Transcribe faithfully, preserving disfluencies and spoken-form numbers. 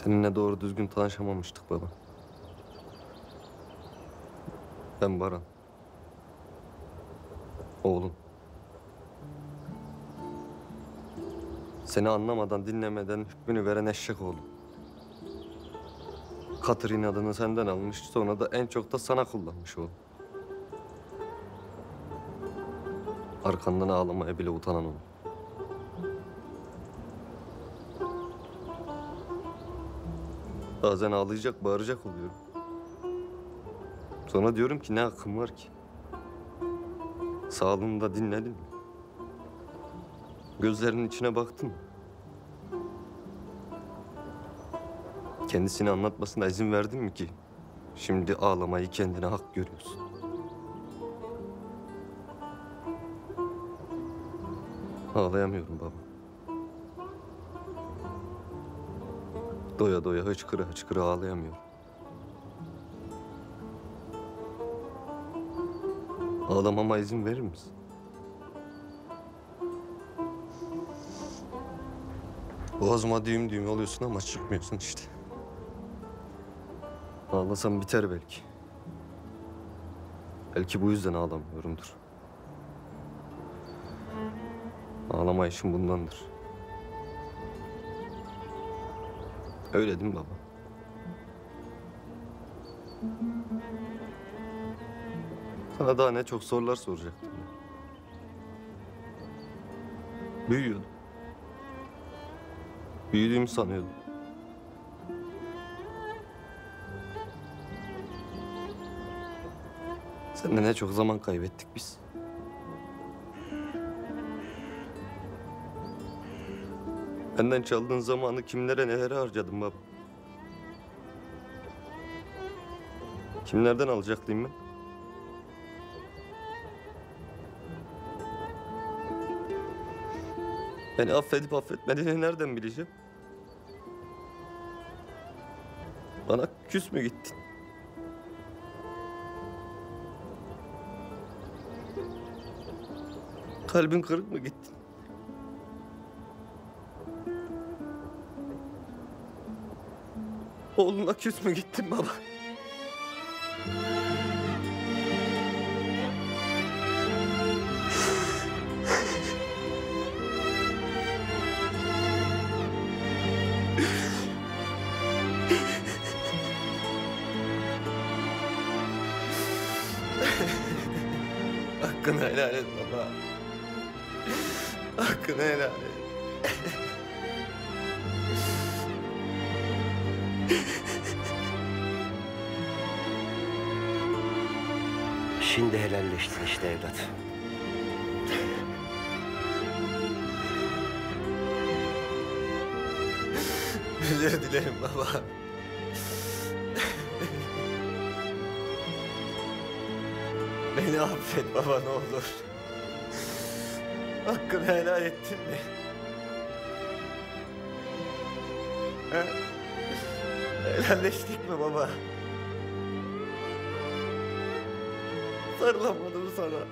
Seninle doğru düzgün tanışamamıştık baba. Ben Baran. Oğlum. Seni anlamadan, dinlemeden hükmünü veren eşek oğlum. Katır inadını senden almış, sonra da en çok da sana kullanmış oğlum. Arkandan ağlamaya bile utanan oğlum. Bazen ağlayacak, bağıracak oluyorum. Sonra diyorum ki ne hakkım var ki? Sağlığını da dinledin mi? Gözlerinin içine baktın mı? Kendisini anlatmasına izin verdin mi ki? Şimdi ağlamayı kendine hak görüyorsun. Ağlayamıyorum baba. Doya doya hıçkıra hıçkıra ağlayamıyorum. Ağlamama izin verir misin? Boğazıma düğüm düğüm oluyorsun ama çıkmıyorsun işte. Ağlasam biter belki. Belki bu yüzden ağlamıyorumdur. Ağlamayışım bundandır. Öyle değil mi baba? Sana daha ne çok sorular soracaktım ya. Büyüyordum. Büyüdüğümü sanıyordum. Seninle ne çok zaman kaybettik biz. Benden çaldığın zamanı kimlere nelere harcadım baba. Kimlerden alacaklıyım ben? Beni affedip affetmediğini nereden bileceğim? Bana küs mü gittin? Kalbin kırık mı gittin? Oğluna küs mü gittin baba? Hakkını helal et baba. Hakkını helal et. Şimdi helalleştin işte evlat. Özür dilerim baba. Beni affet baba ne olur. Hakkını helal ettin mi? He? Helalleştik mi baba? Sarılamadım sana.